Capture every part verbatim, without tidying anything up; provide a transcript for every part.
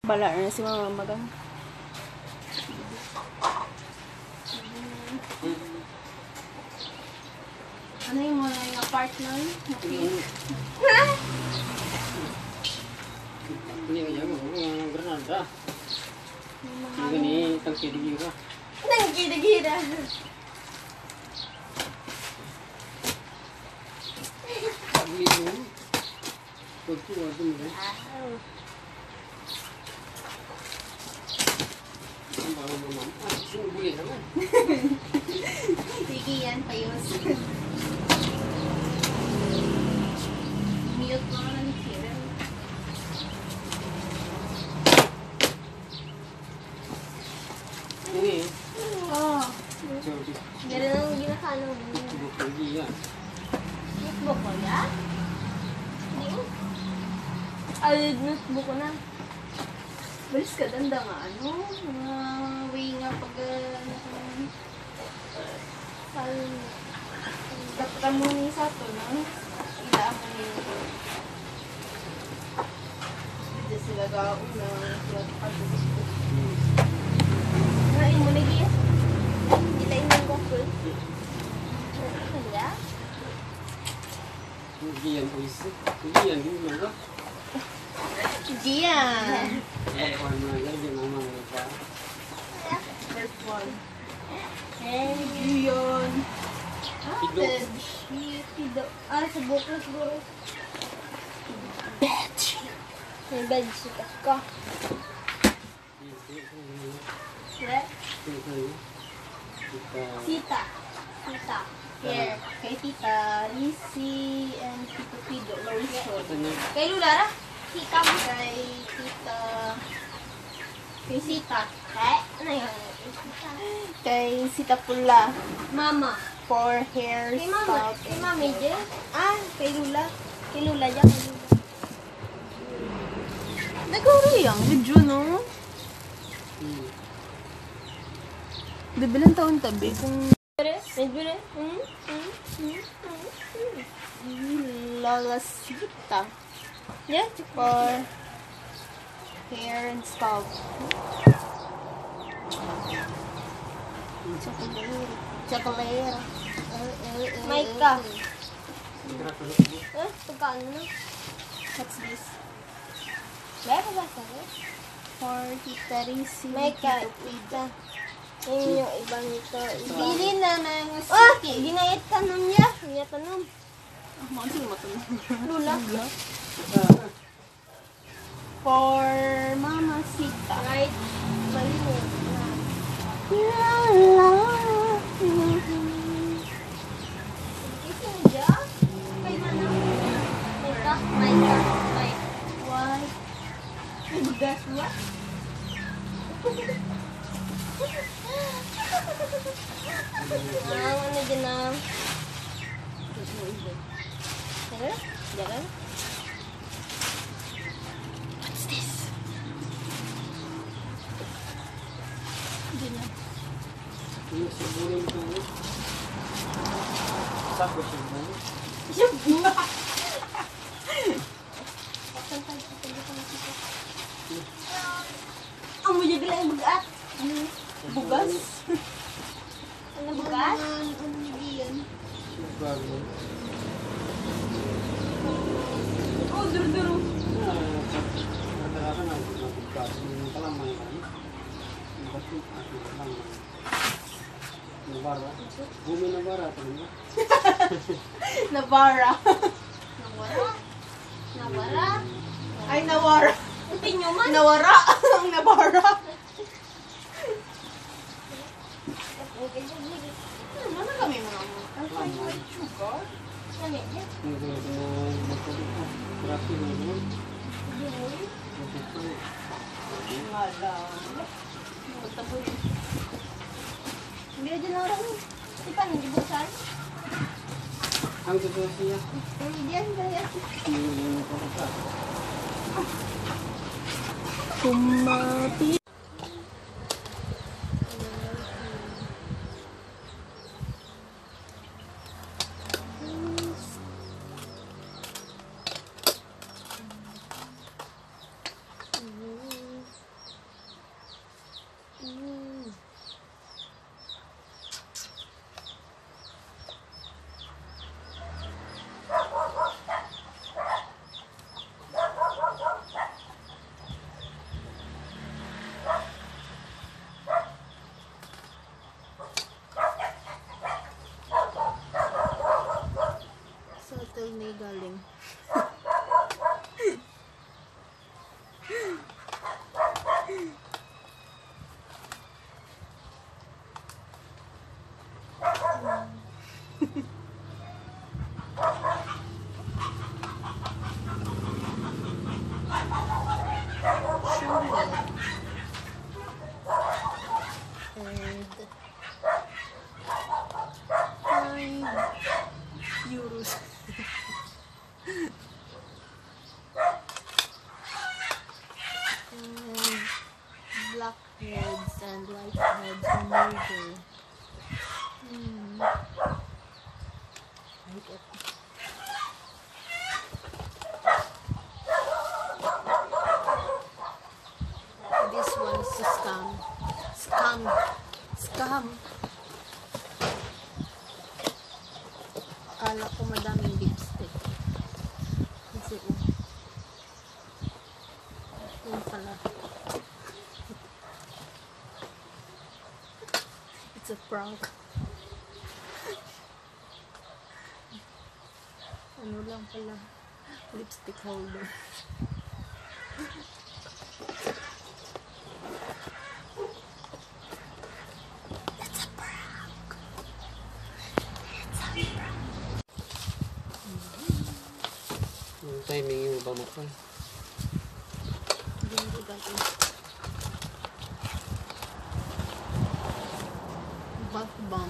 Bala na si mama magang. Ano yung mga yung partner? Ini aja mau Granada. Ini tangki digira. Tangki digira. Ini Betul betul ni. Baru memang. Ah, sini boleh kan? Sige yan, payos. Mute mo na ni Kira. Ini. Oh. Jadi. Ganda nang ginakano mo. Bukan dia. Notebook mo ya? Hindi. Ay, notebook ko na. Balis ka danda nga, ano? Mga way nga pag, ano, sal, dapta mo ni sa to, no? Ila mo ni, hindi sila gao na, pag-gusto. Ngayon mo nagi, ilain mo ko po. Kaya? Ujian puisi. Ujian di mana? Gian! Apa mana dia nama apa? First one. Eh, Gian! Pido. Pido. Ah, sa buko siguro. Bedsi. May bedsi ka ka. What? Sita. Sita. Here. Kay Tita Lisi and Tito Pido. Lotion. Kay Lula ra? Tita mo. Kay Tita... Kay Sita. Kay? Ano yun? Kay Sita Pula. Mama. For hair, kay mama. Kay mami dyan? Ah, kay Lula. Kay Lula dyan. Kay Lula. Nagkuro yung video, no? Hmm. Di bilang taon tabi kung... Medyo hmm? Hmm? Hmm? Hmm? Lola Sita. Yeah, for hair and scalp. Chocolate. Chocolate. Maika. Eh, pagkaan na. What's this? Meron ba sa for Tita Risi. Maika. Tita. Yung yung iba nito. Bili na na yung sticky. Ah! Ginayat ka nun niya. Niya tanong. Ah, maunti mo tanong. Lula. For Mama Sita. Right. Malimit na. Lala. Ito niya. Kay mana? Maika. Maika. Maika. Why? Bugas mo? Ah, ano dyan na? Tara, jalan. What's this? Dyan na. Ini sebulan tu. Siapa sebulan? Siapa? Santai, santai, santai. Ang mo jadi lang bugat. Bugas? Ano bugas? Ano yan? Baru. Oh, duru-duru. Rata-rata nak buka. Ini kalau main kan. Betul, aku bilang. Nabara. Bumi Nabara tu ni. Nabara. Nabara? Nabara? Ay, nawara. Pinyo man. Nawara. Ang nabara. Mana kami mga mo? Ang fine white sugar? Kami niya? Ini semua betul. Berarti ni. Hindi. Ngala. Magtapo yun. Hindi na dyan lang. Di pa, hindi busan? Ang totoo siya. Hindi yan, kaya. Ini apa? Kumati. galing? And five euros. And black heads and white heads on burger. Hmm. Like it. This one is a scam. Scam. Scam. Akala ko madaming lipstick. Kasi oh. Yun pala. It's a prank. Ano lang pala. Lipstick holder. It's a prank. It's a prank. Yung timing yung ba mo pa? Hindi hindi gagawin. Bath bomb.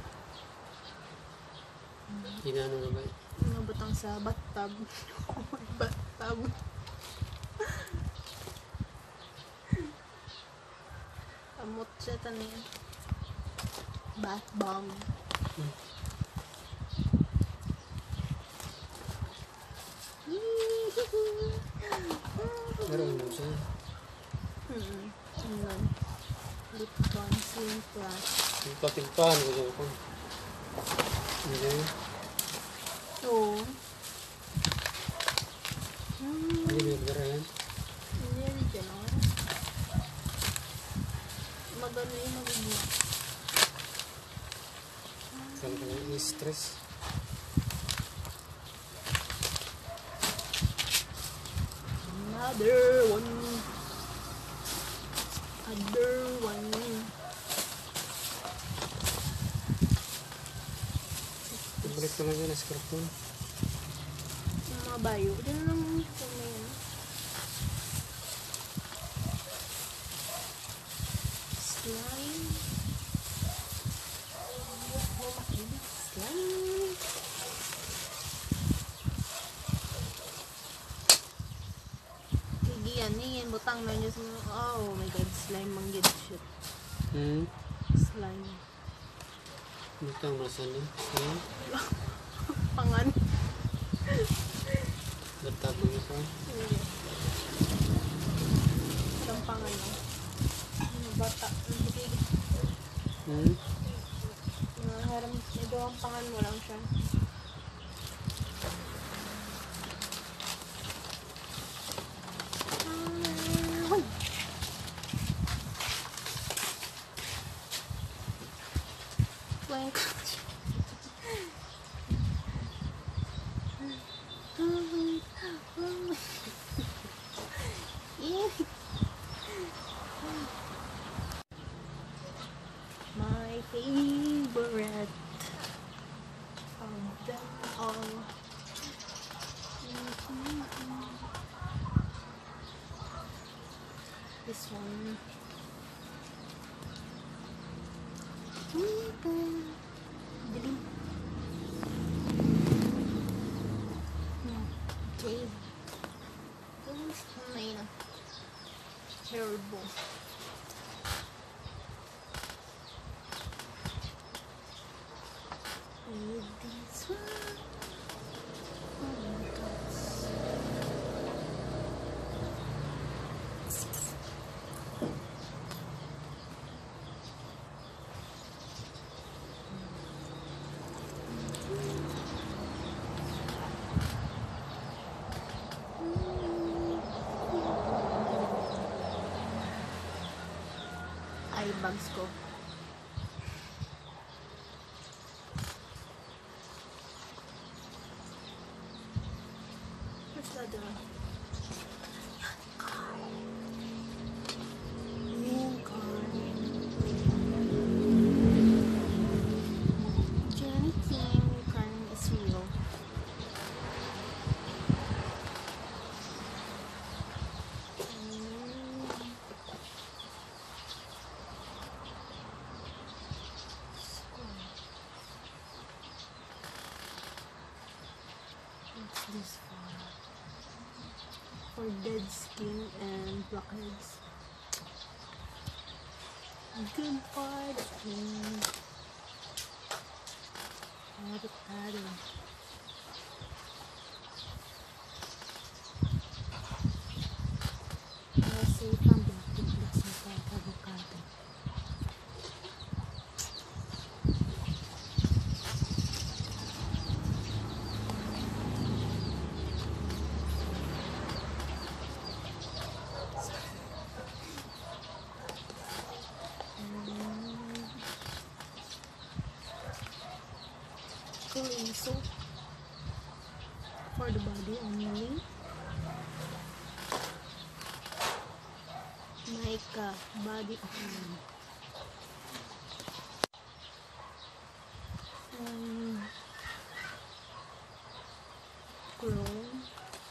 Hinano na ba? Nabutang sa bathtub. Bathtub. Amot siya tanin. Bath bomb. Hmm. Meron mo siya. Hmm. Ano? Lip balm, slim plus. Yung patigpan ko dyan ko. Hindi. Oo. Hmm. Hindi may gara yan. Hindi yan dyan, oh. Magano yung magiging. Saan ka lang i-stress? Another one. Other one. Ibalik ko lang yan, scrap mo. Yung mga bayo. Diyan lang ito na yan. Slime. Slime. Sige yan, yan. Butang na niya sa mga. Oh my god, slime manggid shit. Hmm? Slime. Butang masan na. Hmm? Pangan. Batabang ito. Isang pangan lang. Ano, bata. Sige. Hmm? Uh, haram, ito ang pangan mo lang siya. Ay! Blank. My favorite of them all. This one. Dilim. Okay. Ay na. Terrible. With this one. Oh my God. Eye bags ko. avocado. And corn. Jenny Kim, corn is real. What's this for? For dead skin and blackheads. Good for the skin. Avocado. Para safe ang blackhead plus sa avocado. Cooling soap for the body only. Mica body oil. Um, Chrome.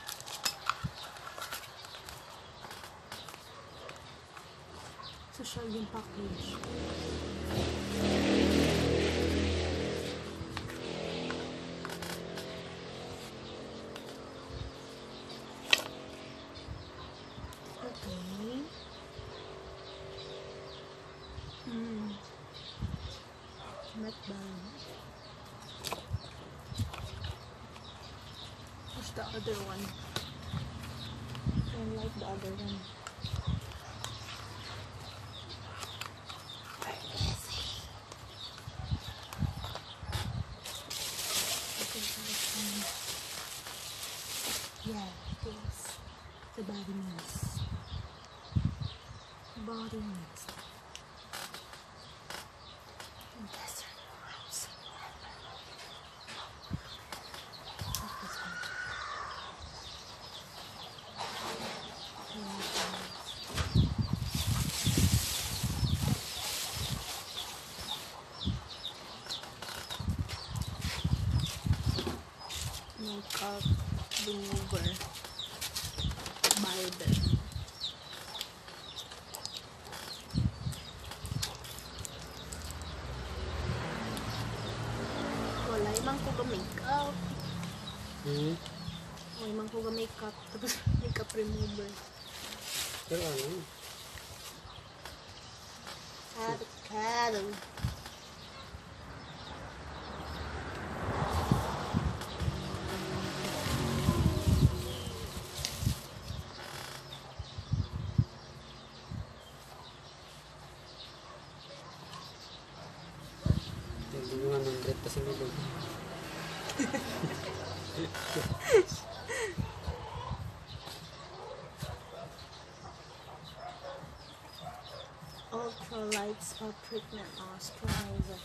Social yung package. Okay. Hmm. Not bad. What's the other one? I don't like the other one. Yeah, it is. The body mist. Body mist. Desert rose. What is that? Makeup remover. Bible. Wala imang ko ga makeup. Hmm? Wala imang ko ga makeup. Tapos makeup remover. Pero ano? Avocado. Hindi mo nga ng bread kasi nilog. Ultralight spot treatment moisturizer.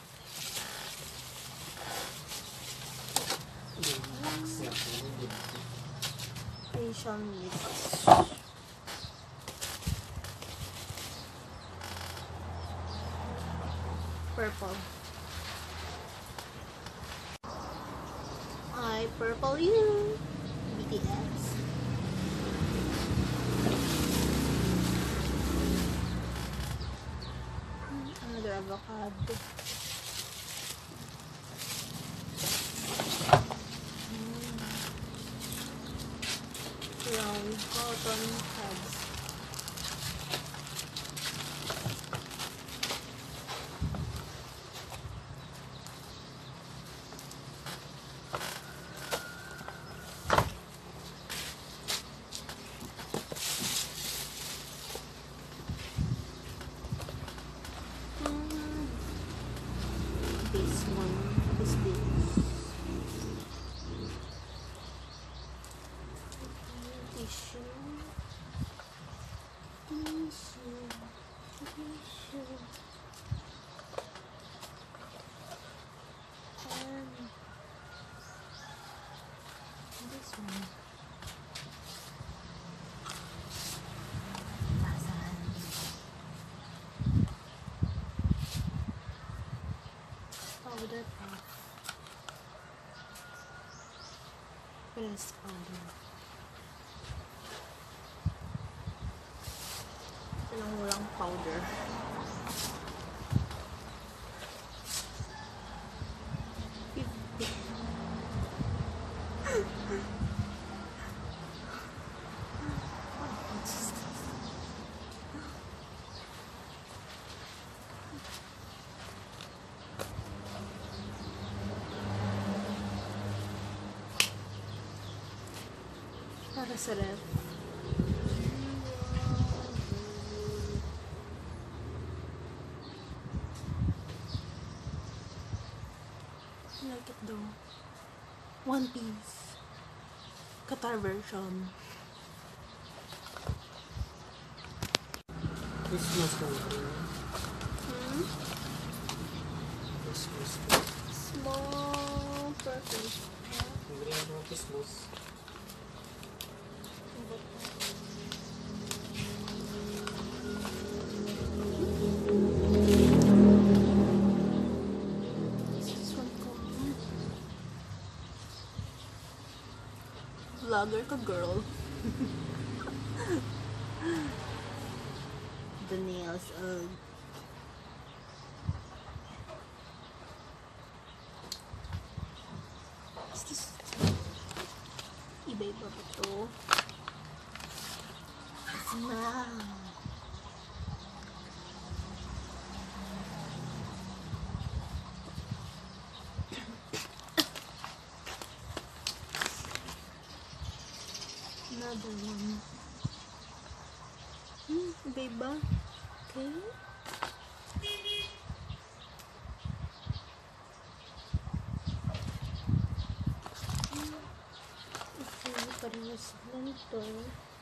Facial mist. Purple. I purple you. B T S. Another avocado. Mm. Brown cotton pads. This one is this. Tissue. Tissue. Tissue. And this one. Press powder. Ito lang walang powder. fifty. Para sa ref. I like it though. One piece. Qatar version. Christmas ka na. Hmm? Christmas ka. Small perfume. Hindi rin ako ng Christmas. This one called Vlogger ka girl. The nails of Is this iba-iba ba ito? Smell. Another one. Hmm, iba-iba. Okay. Okay, parehas lang ito.